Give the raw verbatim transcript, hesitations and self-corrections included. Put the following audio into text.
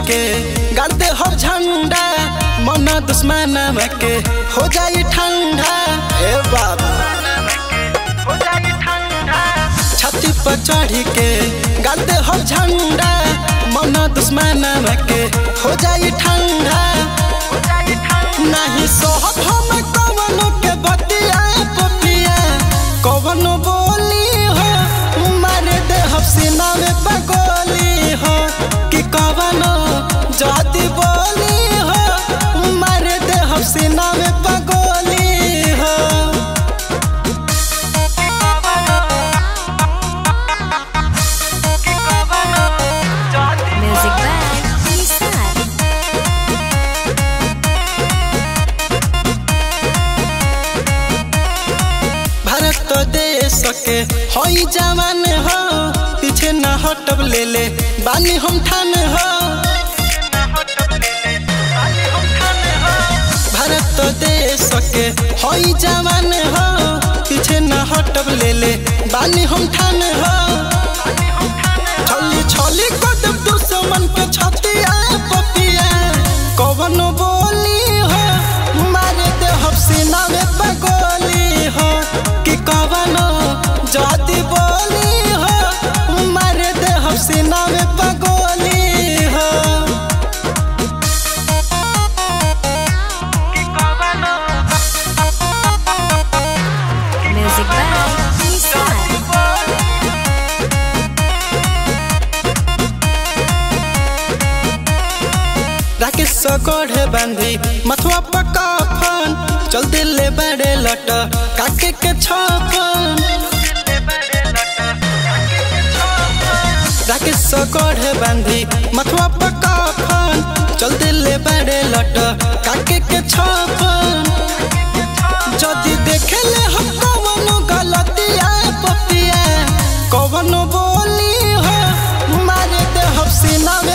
के गाड़ते हो झंडा मन दुश्मन के हो जाए ठंडा। ए बाबा छाती पर चढ़ के गाड़ते हो झंडा मन दुश्मन के हो जाए ठंडा। नहीं सोहब हम कवनो के बतिया पपिया कवनो बोली हो मार दे हसीना में पगोली हो कि कवनो जाति बोली हो मार दे हसीना में पगोली हो। भारत देश के होई जवान हो पीछे न हटब ले ले बानी हम ठान हो। भारत देश के होई जवान हो पीछे न हटब ले ले बानी हम ठान हो। छली छली कदम दुश्मन के छतिया पपिया कवनो बोली हो मार दे हसीना में पगोली हो कि कवनो जाति बोली हो मार दे हसीना में पगोली हो। Music by राकेश सकोढ़े बांधी मथुआ पका फन चल दिले बड़े लट काके के छपन। राकेश सकोढ़े बांधी मथुआ पका फन चल दिले बड़े लट काके के छपन। जदि देखे ले हम कवनो गलतिया पपिया कवनो बोली हो मार दे हसीना में